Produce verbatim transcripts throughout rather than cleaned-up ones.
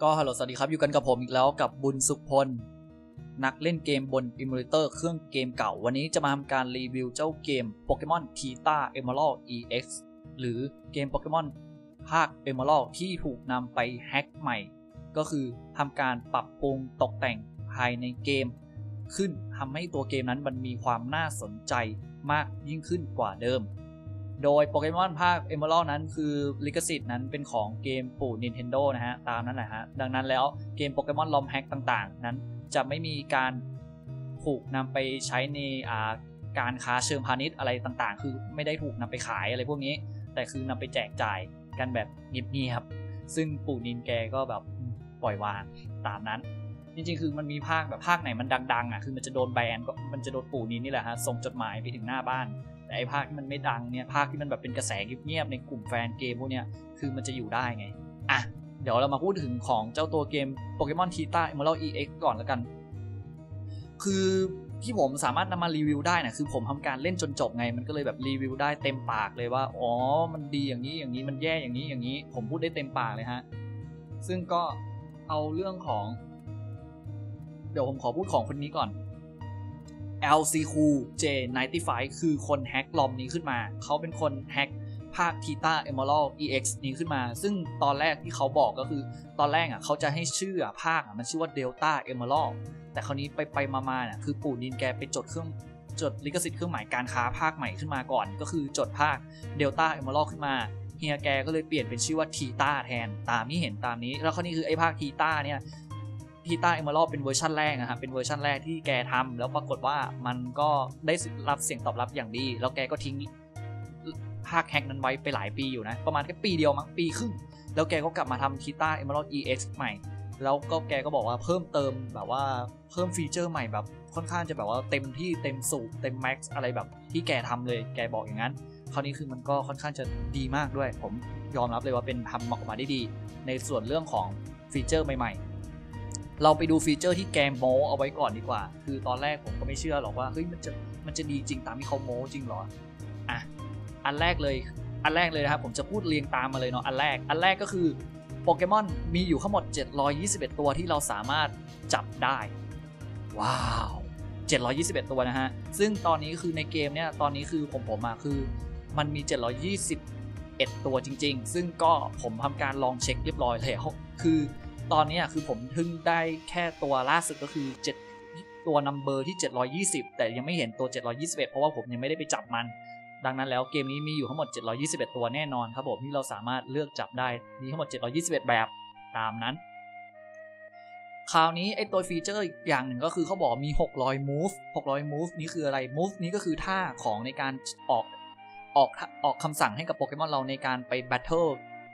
ก็ฮัลโหลสวัสดีครับอยู่กันกับผมอีกแล้วกับบุญสุขพลนักเล่นเกมบนอิมูเลเตอร์เครื่องเกมเก่าวันนี้จะมาทำการรีวิวเจ้าเกม Pokemon Theta Emerald อี เอ็กซ์ หรือเกม Pokemon ภาค Emerald ที่ถูกนำไปแฮ็กใหม่ก็คือทำการปรับปรุงตกแต่งภายในเกมขึ้นทำให้ตัวเกมนั้นมันมีความน่าสนใจมากยิ่งขึ้นกว่าเดิมโดยโปเกมอนภาค Emerald นั้นคือลิขสิทธิ์นั้นเป็นของเกมปู่ Nintendo นะฮะตามนั้นแหละฮะดังนั้นแล้วเกมโปเกมอนลอมแฮกต่างๆนั้นจะไม่มีการถูกนำไปใช้ในการค้าเชิงพาณิชย์อะไรต่างๆคือไม่ได้ถูกนำไปขายอะไรพวกนี้แต่คือนำไปแจกจ่ายกันแบบเงียบๆซึ่งปู่นินแกก็แบบปล่อยวางตามนั้นจริงๆคือมันมีภาคแบบภาคไหนมันดังๆอ่ะคือมันจะโดนแบนก็มันจะโดนปู่นินนี่แหละฮะส่งจดหมายไปถึงหน้าบ้านแต่ไอ้ภาคที่มันไม่ดังเนี่ยภาคที่มันแบบเป็นกระแสเงียบๆในกลุ่มแฟนเกมพวกเนี้ยคือมันจะอยู่ได้ไงอ่ะเดี๋ยวเรามาพูดถึงของเจ้าตัวเกม Pokemon Theta Emerald อี เอ็กซ์ ก่อนแล้วกันคือที่ผมสามารถนำมารีวิวได้นะคือผมทำการเล่นจนจบไงมันก็เลยแบบรีวิวได้เต็มปากเลยว่าอ๋อมันดีอย่างนี้อย่างนี้มันแย่อย่างนี้อย่างนี้ผมพูดได้เต็มปากเลยฮะซึ่งก็เอาเรื่องของเดี๋ยวผมขอพูดของคนนี้ก่อน แอล ซี คู เจ ไนน์ตี้ไฟว์ คือคนแฮ็กลอมนี้ขึ้นมาเขาเป็นคนแฮ็กภาค Theta Emerald อี เอ็กซ์ นี้ขึ้นมาซึ่งตอนแรกที่เขาบอกก็คือตอนแรกอ่ะเขาจะให้ชื่อภาคอ่ะมันชื่อว่า Delta Emerald แต่คราวนี้ไปไปมาๆเนี่ยคือปู่นินแกไปจดเครื่องจดลิขสิทธิ์เครื่องหมายการค้าภาคใหม่ขึ้นมาก่อนก็คือจดภาค Delta Emerald ขึ้นมาเฮียแกก็เลยเปลี่ยนเป็นชื่อว่า Theta แทนตามที่เห็นตามนี้แล้วคราวนี้คือไอ้ภาค Theta เนี่ยTheta Emerald เป็นเวอร์ชันแรกนะครับเป็นเวอร์ชันแรกที่แกทำแล้วปรากฏว่ามันก็ได้รับเสียงตอบรับอย่างดีแล้วแกก็ทิ้งภาคแฮกนั้นไว้ไปหลายปีอยู่นะประมาณแค่ปีเดียวมั้งปีครึ่งแล้วแกก็กลับมาทำ Theta Emerald อี เอ็กซ์ ใหม่แล้วก็แกก็บอกว่าเพิ่มเติมแบบว่าเพิ่มฟีเจอร์ใหม่แบบค่อนข้างจะแบบว่าเต็มที่เต็มสูบเต็มแม็กซ์อะไรแบบที่แกทำเลยแกบอกอย่างนั้นคราวนี้คือมันก็ค่อนข้างจะดีมากด้วยผมยอมรับเลยว่าเป็นทำออกมาได้ดีในส่วนเรื่องของฟีเจอร์ใหม่ๆเราไปดูฟีเจอร์ที่แกโม้เอาไว้ก่อนดีกว่าคือตอนแรกผมก็ไม่เชื่อหรอกว่าเฮ้ยมันจะมันจะดีจริงตามที่เขาโม้จริงหรออ่ะอันแรกเลยอันแรกเลยนะครับผมจะพูดเรียงตามมาเลยเนาะอันแรกอันแรกก็คือโปเกมอนมีอยู่ทั้งหมดเจ็ดร้อยยี่สิบเอ็ดตัวที่เราสามารถจับได้ว้าวเจ็ดร้อยยี่สิบเอ็ดตัวนะฮะซึ่งตอนนี้คือในเกมเนี่ยตอนนี้คือผมผมมาคือมันมีเจ็ดร้อยยี่สิบเอ็ดตัวจริงๆซึ่งก็ผมทำการลองเช็คเรียบร้อยแล้วคือตอนนี้คือผมเพิ่งได้แค่ตัวล่าสุดก็คือเจ็ดตัวนัมเบอร์ที่เจ็ดร้อยยี่สิบแต่ยังไม่เห็นตัวเจ็ดร้อยยี่สิบเอ็ดเพราะว่าผมยังไม่ได้ไปจับมันดังนั้นแล้วเกมนี้มีอยู่ทั้งหมดเจ็ดร้อยยี่สิบเอ็ดตัวแน่นอนครับผมที่เราสามารถเลือกจับได้มีทั้งหมดเจ็ดร้อยยี่สิบเอ็ดแบบตามนั้นคราวนี้ไอตัวฟีเจอร์อีกอย่างหนึ่งก็คือเขาบอกมีหกร้อย move หกร้อย move นี้คืออะไร move นี้ก็คือท่าของในการออกออกออกคำสั่งให้กับโปเกมอนเราในการไป battle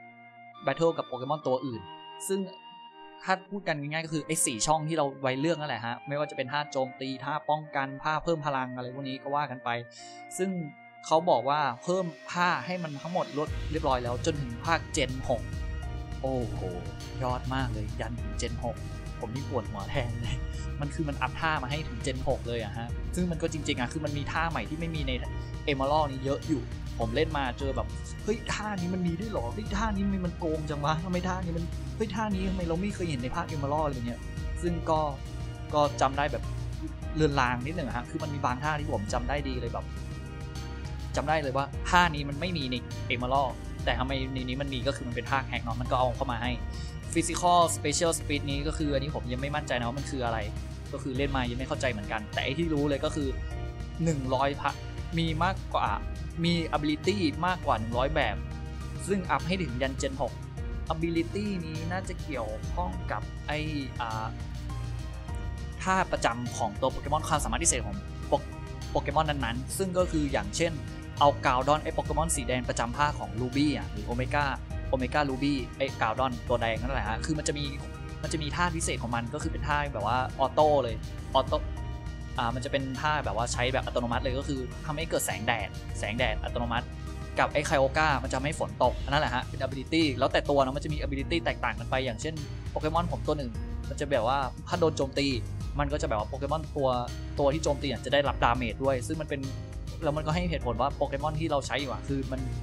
battle กับโปเกมอนตัวอื่นซึ่งถ้าพูดกันง่ายๆก็คือไอ้สี่ช่องที่เราไว้เลือกนั่นแหละฮะไม่ว่าจะเป็นท่าโจมตีท่าป้องกันท่าเพิ่มพลังอะไรพวกนี้ก็ว่ากันไปซึ่งเขาบอกว่าเพิ่มท่าให้มันทั้งหมดลดเรียบร้อยแล้วจนถึงภาคเจนหกโอ้โหยอดมากเลยยันถึงเจนหกผมนี่ปวดหัวแทนเลยมันคือมันอัพท่ามาให้ถึงเจนหกเลยอะฮะซึ่งมันก็จริงๆอะคือมันมีท่าใหม่ที่ไม่มีใน Emerald นี่เยอะอยู่ผมเล่นมาเจอแบบเฮ้ยท่านี้มันมีด้วยหรอเฮ้ยท่านี้มันโกงจังวะทำไมท่านี้มันเฮ้ยท่านี้ทำไมเราไม่เคยเห็นในภาค Emerald อะไรเงี้ยซึ่งก็ก็จำได้แบบเลือนลางนิดหนึ่งฮะคือมันมีบางท่าที่ผมจำได้ดีเลยแบบจำได้เลยว่าท่านี้มันไม่มีใน Emerald แต่ทำไมในนี้มันมีก็คือมันเป็นภาคแฮกเนาะมันก็เอาเข้ามาให้ Physical Special Speed นี้ก็คืออันนี้ผมยังไม่มั่นใจนะว่ามันคืออะไรก็คือเล่นมายังไม่เข้าใจเหมือนกันแต่ไอที่รู้เลยก็คือหนึ่งร้อยพะมีมากกว่ามี ability มากกว่าหนึ่งร้อยแบบซึ่งอัพให้ถึงยัน Gen หก ability นี้น่าจะเกี่ยวข้องกับไออ่าท่าประจำของตัวโปเกมอนความสามารถพิเศษของโปเกมอนนั้นๆซึ่งก็คืออย่างเช่นเอากาวดอนไอโปเกมอนสีแดงประจำภาคของลูบี้อ่ะหรือโอเมก้าโอเมก้าลูบี้ไอกาวดอนตัวแดงนั่นแหละฮะคือมันจะมีมันจะมีท่าพิเศษของมันก็คือเป็นท่าแบบว่าออโต้เลยออโต้อ่ามันจะเป็นท่าแบบว่าใช้แบบอัตโนมัติเลยก็คือทำให้เกิดแสงแดดแสงแดดอัตโนมัติกับไอ้ไคโอก้ามันจะไม่ฝนตกนั่นแหละฮะเป็น ability แล้วแต่ตัวเนาะมันจะมี ability แตกต่างกันไปอย่างเช่นโปเกมอนผมตัวหนึ่งมันจะแบบว่าถ้าโดนโจมตีมันก็จะแบบว่าโปเกมอนตัวตัวที่โจมตีจะได้รับดาเมจด้วยซึ่งมันเป็นแล้วมันก็ให้เหตุผลว่าโปเกมอนที่เราใช้อยู่อะคือมัน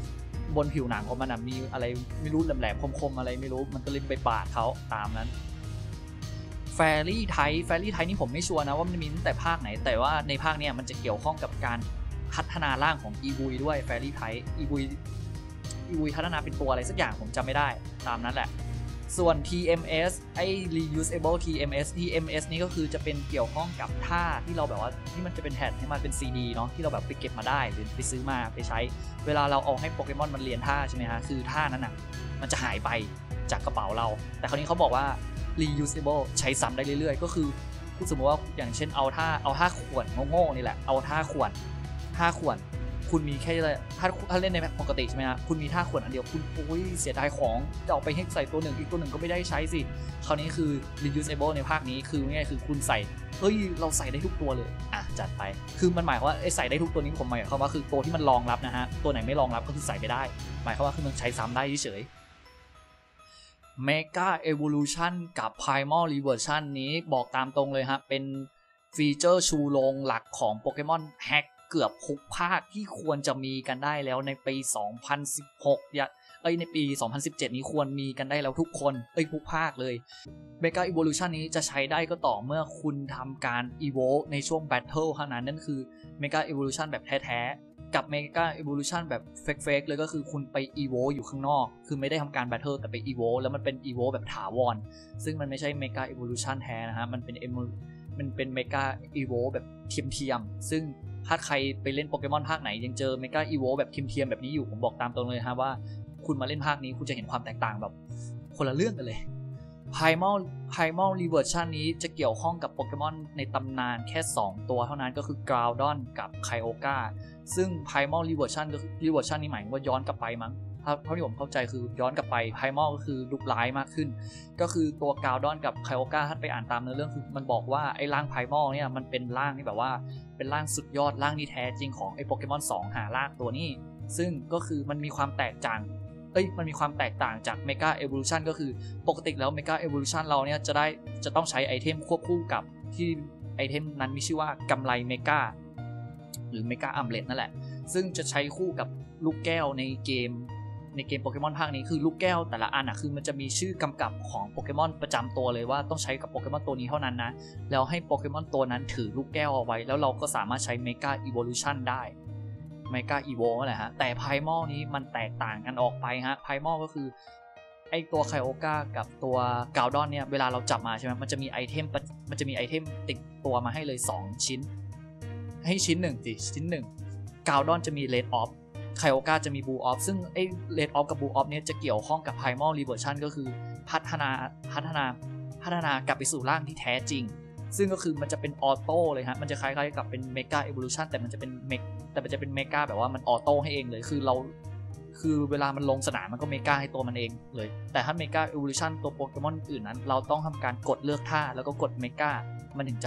บนผิวหนังของมันมีอะไรไม่รู้แหลมๆคมๆอะไรไม่รู้มันก็เลยไปบาดเขาตามนั้นแฟรี่ไทแฟรี่ไทนี่ผมไม่ชัวร์นะว่ามันมีตั้งแต่ภาคไหนแต่ว่าในภาคเนี้ยมันจะเกี่ยวข้องกับการพัฒนาร่างของอีวุยด้วยแฟรี่ไทอีวุยอีวุยพัฒนาเป็นตัวอะไรสักอย่างผมจำไม่ได้ตามนั้นแหละส่วน ที เอ็ม เอส ไอ้ reusable ที เอ็ม เอส ที เอ็ม เอส นี่ก็คือจะเป็นเกี่ยวข้องกับท่าที่เราแบบว่าที่มันจะเป็นแผ่นให้มันเป็น ซี ดี เนาะที่เราแบบไปเก็บมาได้หรือไปซื้อมาไปใช้เวลาเราเอาให้โปเกมอนมันเรียนท่าใช่ไหมฮะคือท่านั้นน่ะมันจะหายไปจากกระเป๋าเราแต่คราวนี้เขาบอกว่า reusable ใช้ซ้ำได้เรื่อยๆก็คือสมมติว่าอย่างเช่นเอาท่าเอาท่าขวดโง่ๆนี่แหละเอาท่าขวดท่าขวดคุณมีแค่ถ้าถ้าเล่นในปกติใช่ไหมครับคุณมีท่าขวดอันเดียวคุณโอ้ยเสียดายของจะเอาไปให้ใส่ตัวหนึ่งอีกตัวหนึ่งก็ไม่ได้ใช้สิคราวนี้คือ reusable ในภาคนี้คือง่ายคือคุณใส่เฮ้ยเราใส่ได้ทุกตัวเลยอ่ะจัดไปคือมันหมายว่าไอ้ใส่ได้ทุกตัวนี้ผมหมายความว่าคือตัวที่มันรองรับนะฮะตัวไหนไม่รองรับก็คือใส่ไม่ได้หมายความว่าคือมันใช้ซ้ำได้เฉยMega Evolution กับ Primal Reversion นี้บอกตามตรงเลยฮะเป็นฟีเจอร์ชูโรงหลักของ Pokemon Hack เกือบทุกภาคที่ควรจะมีกันได้แล้วในปี สองพันสิบหก อย่าเอ้ยในปี สองพันสิบเจ็ด นี้ควรมีกันได้แล้วทุกคนเอ้ยทุกภาคเลย Mega Evolution นี้จะใช้ได้ก็ต่อเมื่อคุณทำการ Evolve ในช่วง Battle เท่านั้นนั่นคือ Mega Evolution แบบแท้ๆกับ Mega Evolution แบบ Fakeๆ เลยก็คือคุณไป Evolve อยู่ข้างนอกคือไม่ได้ทำการ Battle แต่ไป Evolve แล้วมันเป็น Evolve แบบถาวรซึ่งมันไม่ใช่ Mega Evolution แท้นะฮะมันเป็น มันเป็น Mega Evolve แบบเทียมๆซึ่งถ้าใครไปเล่นโปเกมอนภาคไหนยังเจอ Mega Evolve แบบเทียมๆแบบนี้อยู่ผมบอกตามตรงเลยฮะว่าคุณมาเล่นภาคนี้คุณจะเห็นความแตกต่างแบบคนละเรื่องกันเลย Primal Primal Reversion นี้จะเกี่ยวข้องกับโปเกมอนในตำนานแค่สองตัวเท่านั้นก็คือ Groudon กับ Kyogre ซึ่ง Primal Reversion ก็คือ Reversion นี่หมายว่าย้อนกลับไปมั้งเท่าที่ผมเข้าใจคือย้อนกลับไป Primal ก็คือลุกร้ายมากขึ้นก็คือตัว Groudon กับ Kyogre ท่านไปอ่านตามเนื้อเรื่องคือมันบอกว่าไอ้ร่าง Primal เนี่ยมันเป็นร่างที่แบบว่าเป็นร่างสุดยอดร่างที่แท้จริงของไอ้โปเกมอนสองหาร่างตัวนี้ซึ่งก็คือมันมีความแตกต่างเอ้ยมันมีความแตกต่างจาก Mega Evolution ก็คือปกติแล้ว Mega Evolution เราเนี่ยจะได้จะต้องใช้ไอเทมควบคู่กับที่ไอเทมนั้นมีชื่อว่ากำไร Mega หรือ Mega Amulet นั่นแหละซึ่งจะใช้คู่กับลูกแก้วในเกมในเกมโปเกมอนภาคนี้คือลูกแก้วแต่ละอันอ่ะคือมันจะมีชื่อกำกับของโปเกมอนประจำตัวเลยว่าต้องใช้กับโปเกมอนตัวนี้เท่านั้นนะแล้วให้โปเกมอนตัวนั้นถือลูกแก้วเอาไว้แล้วเราก็สามารถใช้ Mega Evolution ได้ Mega Evo นั่นแหละฮะแต่ Primal นี้มันแตกต่างกันออกไปฮะ Primal ก็คือไอตัว Kyogre กับตัว Groudon เนี่ยเวลาเราจับมาใช่ไหมมันจะมีไอเทมมันจะมีไอเทมติดตัวมาให้เลยสองชิ้นให้ชิ้นหนึ่งสิชิ้นหนึ่ง Groudon จะมี Red Off Kyogre จะมี Blue Off ซึ่งไอ้ Red Off กับ Blue Off เนี่ยจะเกี่ยวข้องกับ Primal Reversion ก็คือพัฒนาพัฒนาพัฒนากลับไปสู่ร่างที่แท้จริงซึ่งก็คือมันจะเป็นออโต้เลยฮะมันจะคล้ายๆกับเป็น Mega Evolution แต่มันจะเป็นเมกแต่มันจะเป็น Mega แบบว่ามันออโต้ให้เองเลยคือเราคือเวลามันลงสนามมันก็ Mega ให้ตัวมันเองเลยแต่ถ้า Mega Evolution ตัวโปเกมอนอื่นนั้นเราต้องทำการกดเลือกท่าแล้วก็กด Mega มันถึงจะ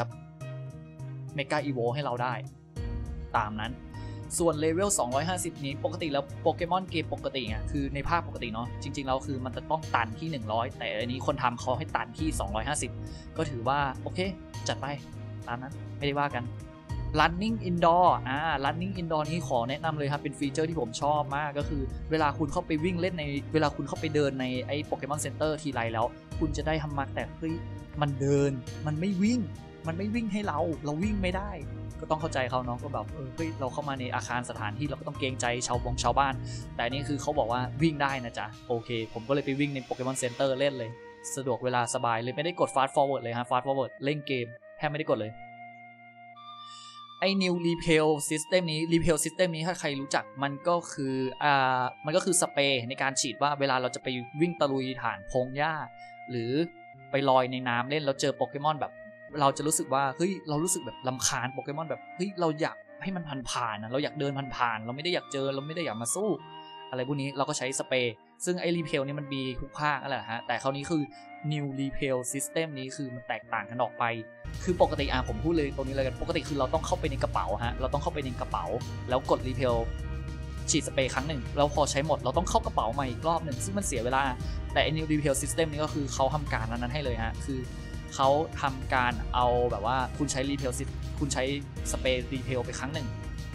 Mega Evo ให้เราได้ตามนั้นส่วนเลเวลสองร้อยห้าสิบนี้ปกติแล้วโปเกมอนเกมปกติอ่ะคือในภาคปกติเนาะจริงๆแล้วคือมันจะต้องตันที่หนึ่งร้อยแต่อันนี้คนทำเขาให้ตันที่สองร้อยห้าสิบก็ถือว่าโอเคจัดไปตามนั้นไม่ได้ว่ากัน Running Indoor อ่า Running Indoor นี้ขอแนะนำเลยครับเป็นฟีเจอร์ที่ผมชอบมากก็คือเวลาคุณเข้าไปวิ่งเล่นในเวลาคุณเข้าไปเดินในไอ้โปเกมอนเซ็นเตอร์ทีไรแล้วคุณจะได้ทำมาแต่เฮ้ยมันเดินมันไม่วิ่งมันไม่วิ่งให้เราเราวิ่งไม่ได้ก็ต้องเข้าใจเขาเนาะก็แบบเออเฮ้ยเราเข้ามาในอาคารสถานที่เราก็ต้องเกรงใจชาวบงชาวบ้านแต่นี่คือเขาบอกว่าวิ่งได้นะจ๊ะโอเคผมก็เลยไปวิ่งในโปเกมอนเซ็นเตอร์เล่นเลยสะดวกเวลาสบายเลยไม่ได้กด fast forward เลยฮะ fast forward เล่นเกมแทบไม่ได้กดเลยไอ้ new repair system นี้ repair system นี้ถ้าใครรู้จักมันก็คืออ่ามันก็คือสเปรย์ในการฉีดว่าเวลาเราจะไปวิ่งตะลุยฐานพงหญ้าหรือไปลอยในน้ำเล่นแล้วเจอโปเกมอนแบบเราจะรู้สึกว่าเฮ้ยเรารู้สึกแบบรำคาญโปเกมอนแบบเฮ้ยเราอยากให้มันผ่านๆนะเราอยากเดินผ่านๆเราไม่ได้อยากเจอเราไม่ได้อยากมาสู้อะไรพวกนี้เราก็ใช้สเปรย์ซึ่งไอ้รีเพลนี่มันมีทุกภาคนั่นแหละฮะแต่คราวนี้คือ new repair system นี้คือมันแตกต่างกันออกไปคือปกติอ่ะผมพูดเลยตรงนี้เลยกันปกติคือเราต้องเข้าไปในกระเป๋าฮะเราต้องเข้าไปในกระเป๋าแล้วกดรีเพลฉีดสเปรย์ครั้งหนึ่งแล้วพอใช้หมดเราต้องเข้ากระเป๋าใหม่อีกรอบหนึ่งซึ่งมันเสียเวลาแต่ new repair system นี้ก็คือเขาทำการนั้นให้เลยฮะคือเขาทำการเอาแบบว่าคุณใช้รีเพลคุณใช้สเปรย์รีเพลไปครั้งหนึ่ง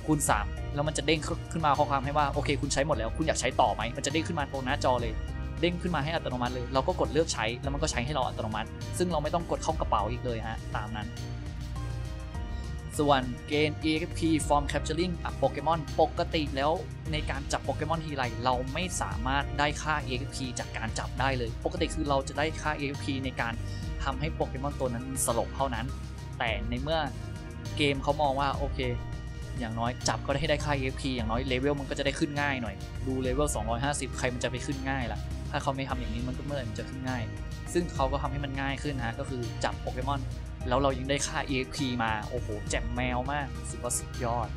คูณสามแล้วมันจะเด้งขึ้นมาข้อความให้ว่าโอเคคุณใช้หมดแล้วคุณอยากใช้ต่อไหมมันจะเด้งขึ้นมาตรงหน้าจอเลยเด้งขึ้นมาให้อัตโนมัติเลยเราก็กดเลือกใช้แล้วมันก็ใช้ให้เราอัตโนมัติซึ่งเราไม่ต้องกดเข้ากระเป๋าอีกเลยฮะตามนั้นส่วนเกณฑ์ อี เอ็กซ์ พี Form Capturing โปเกมอนปกติแล้วในการจับโปเกมอนทีไรเราไม่สามารถได้ค่า อี เอ็กซ์ พี จากการจับได้เลยปกติคือเราจะได้ค่า อี เอ็กซ์ พี ในการทำให้โปเกมอนตัวนั้นสลบเท่านั้นแต่ในเมื่อเกมเขามองว่าโอเคอย่างน้อยจับก็ได้ได้ค่า อี เอ็กซ์ พี อย่างน้อยเลเวลมันก็จะได้ขึ้นง่ายหน่อยดูเลเวลสองร้อยห้าสิบใครมันจะไปขึ้นง่ายล่ะถ้าเขาไม่ทำอย่างนี้มันก็เมื่อไหร่มันจะขึ้นง่ายซึ่งเขาก็ทำให้มันง่ายขึ้นฮะก็คือจับโปเกมอนแล้วเรายังได้ค่า อี เอ็กซ์ พี มาโอ้โหแจ่มแมวมากสุดว่าสุดยอด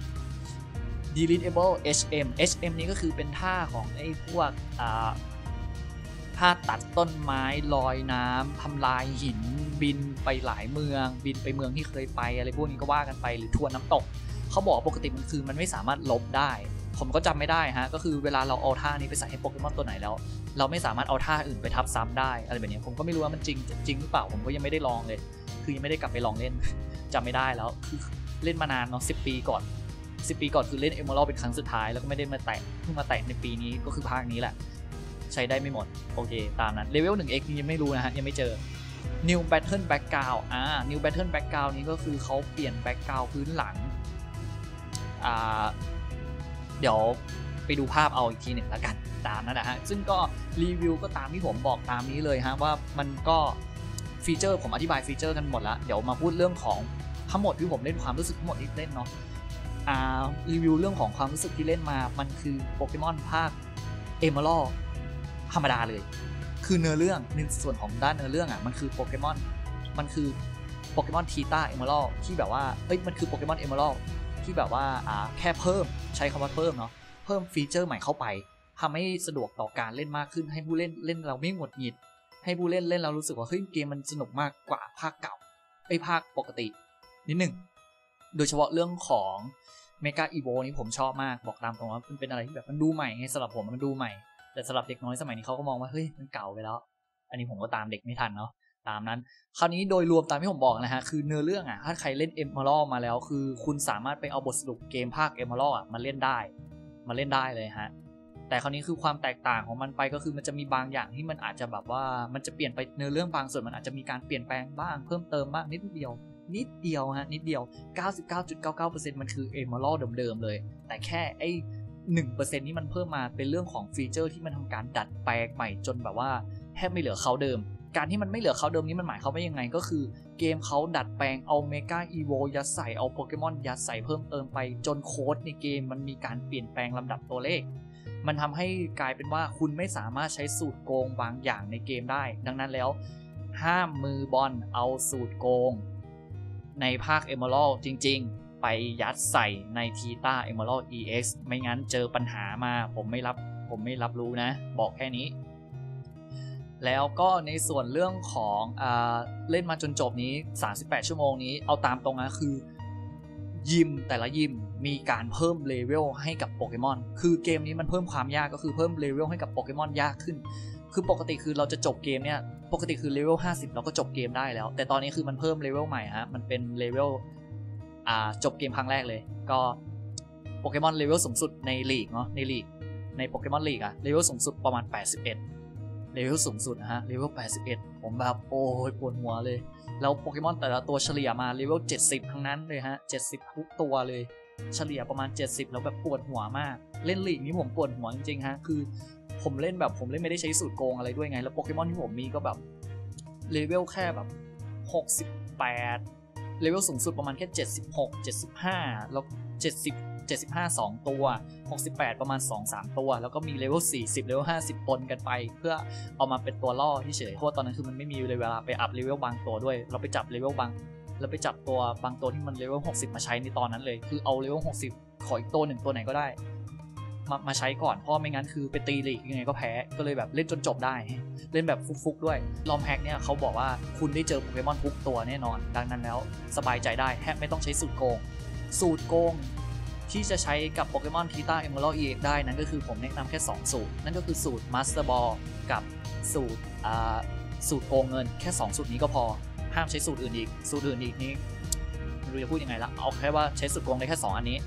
Deletable เอช เอ็ม เอช เอ็ม นี้ก็คือเป็นท่าของไอ้พวกอ่าท่าตัดต้นไม้ลอยน้ำทำลายหินบินไปหลายเมืองบินไปเมืองที่เคยไปอะไรพวกนี้ก็ว่ากันไปหรือทวนน้ำตกเขาบอกปกติมันคือมันไม่สามารถลบได้ผมก็จำไม่ได้ฮะก็คือเวลาเราเอาท่านี้ไปใส่ให้โปเกมอนตัวไหนแล้วเราไม่สามารถเอาท่าอื่นไปทับซ้ำได้อะไรแบบนี้ผมก็ไม่รู้ว่ามันจริงจริงหรือเปล่าผมก็ยังไม่ได้ลองเลยคือยังไม่ได้กลับไปลองเล่น จำไม่ได้แล้วคือเล่นมานานเนาะสิบปีก่อนสิบปีก่อนคือเล่น Emerald เป็นครั้งสุดท้ายแล้วก็ไม่ได้มาแตะเพิ่งมาแตะในปีนี้ก็คือภาคนี้แหละใช้ได้ไม่หมดโอเคตามนั้นเลเวล หนึ่ง เอ็กซ์ ยังไม่รู้นะฮะยังไม่เจอ New Battle Background อ่า New Battle Background นี้ก็คือเขาเปลี่ยน Background พื้นหลังอ่าเดี๋ยวไปดูภาพเอาอีกทีหนึ่งแล้วกันตามนั้นนะฮะซึ่งก็รีวิวก็ตามที่ผมบอกตามนี้เลยฮะว่ามันก็ฟีเจอร์ผมอธิบายฟีเจอร์กันหมดแล้วเดี๋ยวมาพูดเรื่องของทั้งหมดที่ผมเล่นความรู้สึกทั้งหมดที่เล่นเนาะอ่ารีวิวเรื่องของความรู้สึกที่เล่นมามันคือโปเกมอนภาค Emerald ธรรมดาเลยคือเนื้อเรื่องในส่วนของด้านเนื้อเรื่องอ่ะมันคือโปเกมอนมันคือโปเกมอนทีต้า Emerald ที่แบบว่าเอ้ยมันคือโปเกมอน Emerald ที่แบบว่าอ่าแค่เพิ่มใช้คำว่าเพิ่มเนาะเพิ่มฟีเจอร์ใหม่เข้าไปทำให้สะดวกต่อการเล่นมากขึ้นให้ผู้เล่นเล่นเราไม่หงุดหงิดให้ผู้เล่นเล่นเรารู้สึกว่าเฮ้ยเกมมันสนุกมากกว่าภาคเก่าไอ้ภาคปกตินิดหนึ่งโดยเฉพาะเรื่องของเมกาอีโวนี้ผมชอบมากบอกตามตรงว่ามันเป็นอะไรที่แบบมันดูใหม่ไงสำหรับผมมันดูใหม่แต่สำหรับเด็กน้อยสมัยนี้เขาก็มองว่าเฮ้ยมันเก่าไปแล้วอันนี้ผมก็ตามเด็กไม่ทันเนาะตามนั้นคราวนี้โดยรวมตามที่ผมบอกนะฮะคือเนื้อเรื่องอ่ะถ้าใครเล่น Emerald มาแล้วคือคุณสามารถไปเอาบทสรุปเกมภาค Emerald อ่ะมาเล่นได้มาเล่นได้เลยฮะแต่คราวนี้คือความแตกต่างของมันไปก็คือมันจะมีบางอย่างที่มันอาจจะแบบว่ามันจะเปลี่ยนไปเนื้อเรื่องบางส่วนมันอาจจะมีการเปลี่ยนแปลงบ้างเพิ่มเติมบ้างนิดเดียวนิดเดียวฮะนิดเดียว เก้าสิบเก้าจุดเก้าเก้าเปอร์เซ็นต์ มันคือ Emerald เดิมๆเลยแต่แค่ไอ้ หนึ่งเปอร์เซ็นต์ นี้มันเพิ่มมาเป็นเรื่องของฟีเจอร์ที่มันทำการดัดแปลงใหม่จนแบบว่าแทบไม่เหลือเขาเดิมการที่มันไม่เหลือเขาเดิมนี้มันหมายความว่ายังไงก็คือเกมเขาดัดแปลงเอาเมกาอีโวยัดใส่เอาโปเกมอนยัดใส่เพิ่มเติมไปจนโค้ดในเกมมันมีการเปลี่ยนแปลงลำดับตัวเลขมันทำให้กลายเป็นว่าคุณไม่สามารถใช้สูตรโกงบางอย่างในเกมได้ดังนั้นแล้วห้ามมือบอลเอาสูตรโกงในภาค Emerald จริงๆไปยัดใส่ใน Theta Emerald อี เอ็กซ์ ไม่งั้นเจอปัญหามาผมไม่รับผมไม่รับรู้นะบอกแค่นี้แล้วก็ในส่วนเรื่องของอ่าเล่นมาจนจบนี้สามสิบแปดชั่วโมงนี้เอาตามตรงนะคือยิมแต่ละยิมมีการเพิ่มเลเวลให้กับโปเกมอนคือเกมนี้มันเพิ่มความยากก็คือเพิ่มเลเวลให้กับโปเกมอนยากขึ้นคือปกติคือเราจะจบเกมเนี่ยปกติคือเลเวลห้าสิบเราก็จบเกมได้แล้วแต่ตอนนี้คือมันเพิ่มเลเวลใหม่ฮะมันเป็นเลเวลอ่าจบเกมครั้งแรกเลยก็โปเกมอนเลเวลสูงสุดในลีกเนาะในลีกในโปเกมอนลีกอะเลเวลสูงสุดประมาณแปดสิบเอ็ดเลเวลสูงสุดนะฮะเลเวลแปดสิบเอ็ดผมแบบโอ้ยปวดหัวเลยแล้วโปเกมอนแต่ละตัวเฉลี่ยมาเลเวลเจ็ดสิบทั้งนั้นเลยฮะเจ็ดสิบทุกตัวเลยเฉลี่ยประมาณเจ็ดสิบแล้วแบบปวดหัวมากเล่นลีกนี้ผมปวดหัวจริงๆฮะคือผมเล่นแบบผมเล่นไม่ได้ใช้สูตรโกงอะไรด้วยไงแล้วโปเกมอนที่ผมมีก็แบบเลเวลแค่แบบหกสิบแปดเลเวลสูงสุดประมาณแค่เจ็ดสิบหก เจ็ดสิบห้าแล้วเจ็ดสิบ เจ็ดสิบห้า สองตัวหกสิบแปดประมาณ สองสาม ตัวแล้วก็มีเลเวลสี่สิบเลเวลห้าสิบปนกันไปเพื่อเอามาเป็นตัวล่อเฉยๆเพราะว่าตอนนั้นคือมันไม่มีเวลาไปอัพเลเวลบางตัวด้วยเราไปจับเลเวลบางเราไปจับตัวบางตัวที่มันเลเวลหกสิบมาใช้ในตอนนั้นเลยคือเอาเลเวลหกสิบขออีกตัวหนึ่งตัวไหนก็ได้มามาใช้ก่อนเพราะไม่งั้นคือไปตีลีกยังไงก็แพ้ก็เลยแบบเล่นจนจบได้เล่นแบบฟุกๆด้วยลอมแฮกเนี่ยเขาบอกว่าคุณได้เจอโปเกมอนทุกตัวแน่นอนดังนั้นแล้วสบายใจได้แทบไม่ต้องใช้สูตรโกงสูตรโกงที่จะใช้กับโปเกมอนทีต้า Emerald อี เอ็กซ์ ได้นั้นก็คือผมแนะนำแค่สองสูตรนั่นก็คือสูตร Master Ball กับสูตรอ่าสูตรโกงเงินแค่สองสูตรนี้ก็พอห้ามใช้สูตรอื่นอีกสูตรอื่นอีกนี้ไม่รู้จะพูดยังไงละเอาแค่ว่าใช้สูตรโกงได้แค่สองอันนี้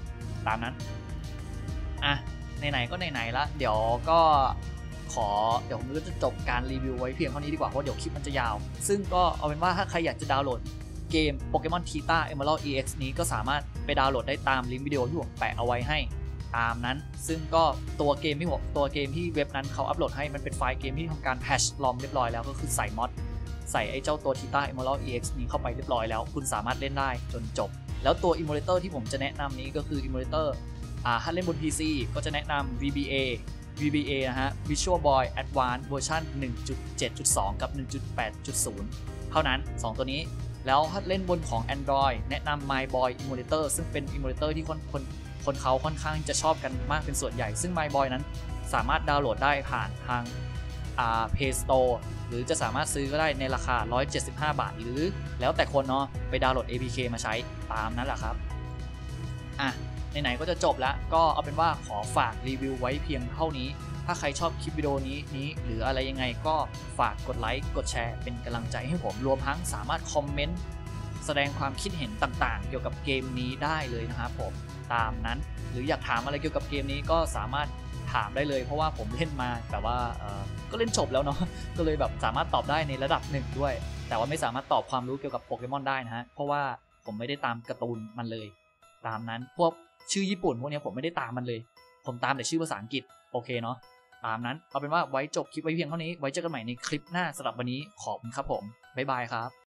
ตามนั้นอ่ะไหนๆก็ไหนๆละเดี๋ยวก็ขอเดี๋ยวผมก็จะจบการรีวิวไว้เพียงเท่านี้ดีกว่าเพราะเดี๋ยวคลิปมันจะยาวซึ่งก็เอาเป็นว่าถ้าใครอยากจะดาวน์โหลดเกม Pokemon Cheetah Emerald อี เอ็กซ์ นี้ก็สามารถไปดาวน์โหลดได้ตามลิงก์วิดีโอที่ผมแปะเอาไว้ให้ตามนั้นซึ่งก็ตัวเกมที่ผมตัวเกมที่เว็บนั้นเขาอัปโหลดให้มันเป็นไฟล์เกมที่ทำการแพชลอมเรียบร้อยแล้วก็คือใส่มอดใส่ไอ้เจ้าตัว Cheetah Emerald อี เอ็กซ์ นี้เข้าไปเรียบร้อยแล้วคุณสามารถเล่นได้จนจบแล้วตัว Emulator ที่ผมจะแนะนำนี้ก็คือ Emulator อ่าถ้าเล่นบน พี ซี ก็จะแนะนำ วี บี เอ วี บี เอ นะฮะ Visual Boy Advance เวอร์ชัน หนึ่งจุดเจ็ดจุดสอง กับ หนึ่งจุดแปดจุดศูนย์ เท่านั้นสองตัวนี้แล้วถ้าเล่นบนของ Android แนะนำ My Boy Emulator ซึ่งเป็น Emulator ที่คนคนคนเขาค่อนข้างจะชอบกันมากเป็นส่วนใหญ่ซึ่ง My Boy นั้นสามารถดาวน์โหลดได้ผ่านทางอ่า Play Store หรือจะสามารถซื้อก็ได้ในราคาหนึ่งร้อยเจ็ดสิบห้าบาทหรือแล้วแต่คนเนาะไปดาวน์โหลด เอ พี เค มาใช้ตามนั้นแหละครับอ่ะไหนๆก็จะจบแล้วก็เอาเป็นว่าขอฝากรีวิวไว้เพียงเท่านี้ถ้าใครชอบคลิปวิดีโอนี้นี้หรืออะไรยังไงก็ฝากกดไลค์กดแชร์เป็นกำลังใจให้ผมรวมทั้งสามารถคอมเมนต์แสดงความคิดเห็นต่างๆเกี่ยวกับเกมนี้ได้เลยนะครับผมตามนั้นหรืออยากถามอะไรเกี่ยวกับเกมนี้ก็สามารถถามได้เลยเพราะว่าผมเล่นมาแต่ว่าเออก็เล่นจบแล้วเนาะก็เลยแบบสามารถตอบได้ในระดับหนึ่งด้วยแต่ว่าไม่สามารถตอบความรู้เกี่ยวกับโปเกมอนได้นะฮะเพราะว่าผมไม่ได้ตามการ์ตูนมันเลยตามนั้นพวกชื่อญี่ปุ่นพวกนี้ผมไม่ได้ตามมันเลยผมตามแต่ชื่อภาษาอังกฤษโอเคเนาะตามนั้นเอาเป็นว่าไว้จบคลิปไว้เพียงเท่านี้ไว้เจอกันใหม่ในคลิปหน้าสำหรับวันนี้ขอบคุณครับผมบ๊ายบายครับ